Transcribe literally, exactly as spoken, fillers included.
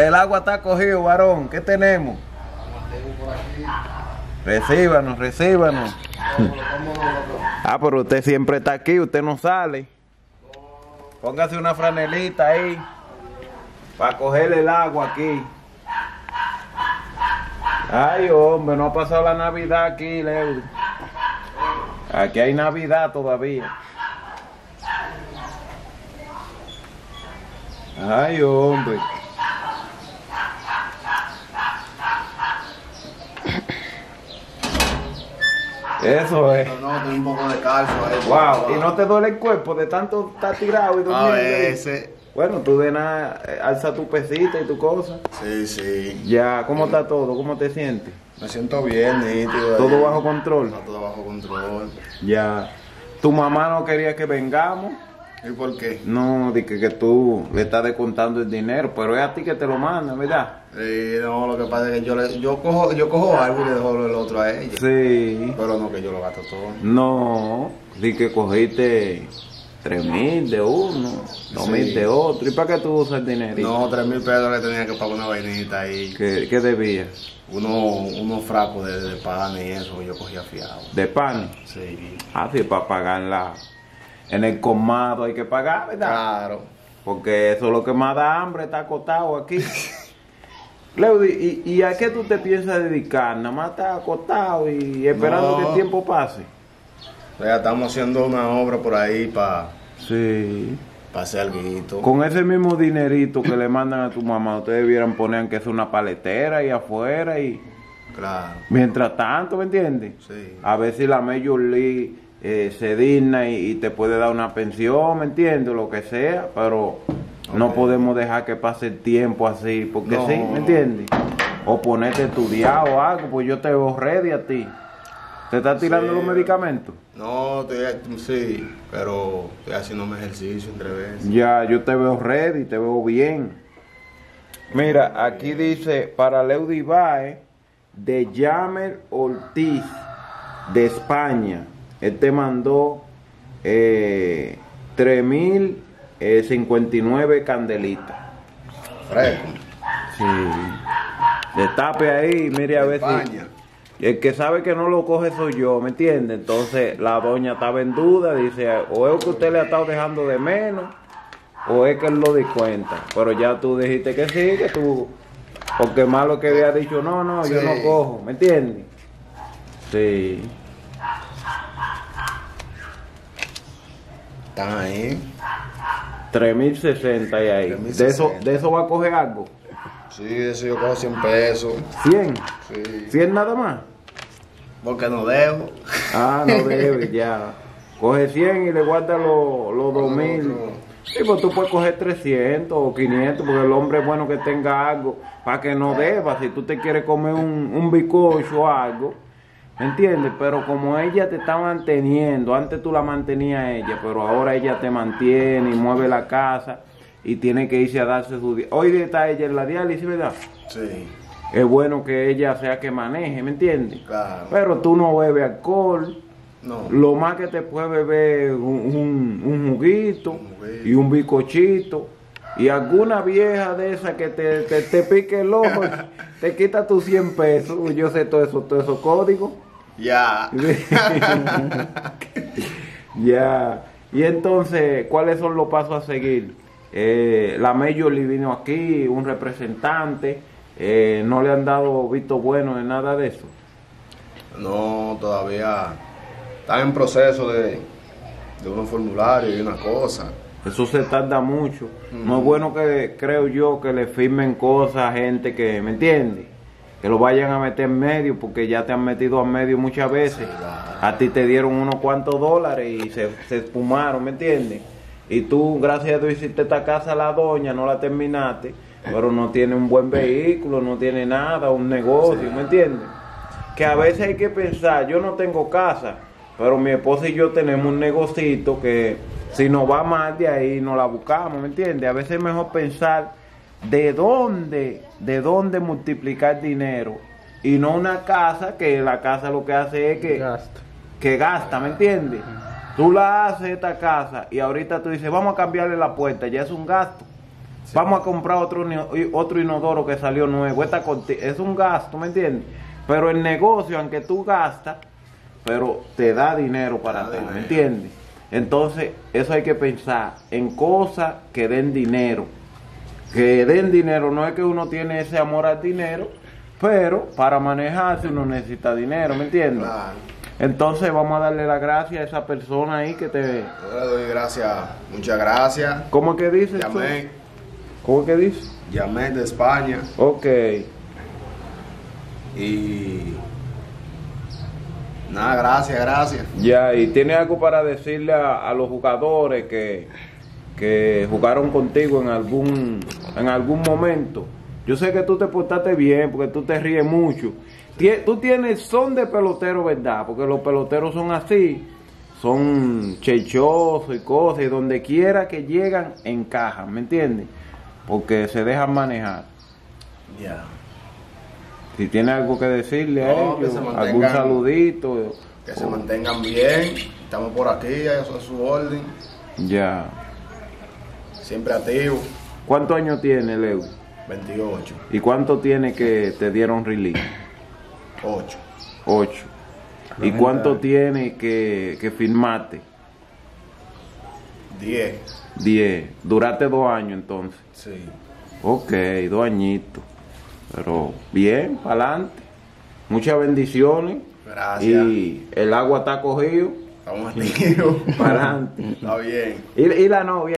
el agua está cogido, varón. ¿Qué tenemos? Recíbanos, recíbanos. Ah, pero usted siempre está aquí, usted no sale. Póngase una franelita ahí para coger el agua aquí. Ay, hombre, no ha pasado la Navidad aquí, Leo. Aquí hay Navidad todavía. Ay, hombre. Eso es. No, tengo un poco de calcio ahí. Wow, ¿y no te duele el cuerpo de tanto estar tirado y durmiendo? A veces. Bueno, tú de nada, eh, alza tu pesita y tu cosa. Sí, sí. Ya, ¿cómo está todo? ¿Cómo te sientes? Me siento bien, nítido. ¿Todo ahí. bajo control? Está todo bajo control. Ya. ¿Tu mamá no quería que vengamos? ¿Y por qué? No, di que, que tú le estás descontando el dinero, pero es a ti que te lo mandan, ¿verdad? Sí, no, lo que pasa es que yo, le, yo, cojo, yo cojo algo y le dejo el otro a ella. Sí. Pero no que yo lo gasto todo. No, di que cogiste tres mil de uno, dos mil Sí. de otro. ¿Y para qué tú usas el dinero? No, tres mil pesos le tenía que pagar una vainita ahí. ¿Qué, qué debías? Uno, unos frascos de, de pan y eso que yo cogía fiado. ¿De pan? Sí. Ah, sí, para pagarla. En el colmado hay que pagar, ¿verdad? Claro. Porque eso es lo que más da hambre, está acostado aquí. Leudy, ¿y, ¿y a qué tú te piensas dedicar? Nada más estás acostado y esperando No. que el tiempo pase. O sea, estamos haciendo una obra por ahí para Sí. pa hacer alguito. Con ese mismo dinerito que le mandan a tu mamá, ustedes debieran poner que es una paletera ahí afuera y... Claro. Mientras tanto, ¿me entiendes? Sí. A ver si la Major League eh, se digna y, y te puede dar una pensión, ¿me entiendes? Lo que sea, pero no Ok. podemos dejar que pase el tiempo así, porque No. sí, ¿me entiendes? O ponerte a estudiar o algo, pues yo te veo ready a ti. ¿Te estás tirando Sí. los medicamentos? No, estoy, sí, pero estoy haciendo un ejercicio entre veces. Ya, yo te veo ready, te veo bien. Mira, aquí dice, para Leudy Baez, de Yamer Ortiz, de España. Él te mandó eh, tres mil cincuenta y nueve candelitas. Fresco. Sí. Destape ahí, mire a ver España. si... El que sabe que no lo coge soy yo, ¿me entiende? Entonces la doña estaba en duda, dice, o es que usted le ha estado dejando de menos, o es que él lo di cuenta. Pero ya tú dijiste que sí, que tú... Porque malo que había dicho, no, no, yo Sí. no cojo, ¿me entiendes? Sí. Están ahí. tres mil sesenta y ahí. tres mil ¿De eso, sesenta. ¿De eso va a coger algo? Sí, de eso yo cojo cien pesos. ¿cien? Sí. ¿cien nada más? Porque no dejo. Ah, no debe, ya. Coge cien y le guarda los los dos mil. Sí, pues tú puedes coger trescientos o quinientos, porque el hombre es bueno que tenga algo para que no deba. Si tú te quieres comer un, un bizcocho o algo, ¿me entiendes? Pero como ella te está manteniendo, antes tú la mantenías a ella, pero ahora ella te mantiene y mueve la casa y tiene que irse a darse su día. Hoy está ella en la diálisis, ¿verdad? Sí, Es bueno que ella sea que maneje, ¿me entiendes? claro. Pero tú no bebes alcohol. No. Lo más que te puede beber un, un, un juguito Un juguito. y un bizcochito y alguna vieja de esas que te, te, te pique el ojo, te quita tus cien pesos. Yo sé todo eso, todo esos códigos. Ya. Ya. Y entonces, ¿cuáles son los pasos a seguir? Eh, la Major League vino aquí, un representante, eh, no le han dado visto bueno de nada de eso. No, todavía están en proceso de, de unos formularios y una cosa. Eso se tarda mucho. No es bueno que, creo yo, que le firmen cosas a gente que, ¿me entiendes? Que lo vayan a meter en medio, porque ya te han metido a medio muchas veces. Sí, claro. A ti te dieron unos cuantos dólares y se, se espumaron, ¿me entiendes? Y tú, gracias a Dios, hiciste esta casa a la doña, no la terminaste, pero no tiene un buen vehículo, no tiene nada, un negocio, ¿me entiendes? Que a veces hay que pensar, yo no tengo casa, pero mi esposa y yo tenemos un negocito que si nos va mal de ahí nos la buscamos, ¿me entiendes? A veces es mejor pensar de dónde, de dónde multiplicar dinero y no una casa que la casa lo que hace es que Gasto. que gasta, ¿me entiendes? Tú la haces esta casa y ahorita tú dices, vamos a cambiarle la puerta, ya es un gasto. Sí. Vamos a comprar otro, otro inodoro que salió nuevo. Esta es un gasto, ¿me entiendes? Pero el negocio, aunque tú gastas, pero te da dinero para ti, ¿me entiendes? Entonces, eso hay que pensar en cosas que den dinero. Que den dinero, no es que uno tiene ese amor al dinero, pero para manejarse uno necesita dinero, ¿me entiendes? Claro. Entonces vamos a darle las gracias a esa persona ahí que te... Yo le doy gracias, muchas gracias. ¿Cómo que dices tú? Llamé. ¿Cómo que dices? Llamé de España. Ok. Y... Nada, gracias, gracias. Ya, y tiene algo para decirle a, a los jugadores que, que jugaron contigo en algún, en algún momento. Yo sé que tú te portaste bien porque tú te ríes mucho. Tú tienes son de pelotero, ¿verdad? Porque los peloteros son así, son chechosos y cosas, y donde quiera que llegan, encajan, ¿me entiendes? Porque se dejan manejar. Ya. Yeah. Si tiene algo que decirle a no, ellos, algún saludito. Que o... se mantengan bien, estamos por aquí, eso es su orden. Ya. Siempre activo. ¿Cuántos años tiene, Leo? veintiocho. ¿Y cuánto tiene que te dieron release? ocho. ocho. ¿Y cuánto tiene que, que firmaste? diez. diez. Duraste dos años entonces. Sí. Ok, dos añitos. Pero bien, para adelante. Muchas bendiciones. Gracias. Y el agua está cogido. Estamos activos. Para adelante. Está bien. ¿Y, y la novia?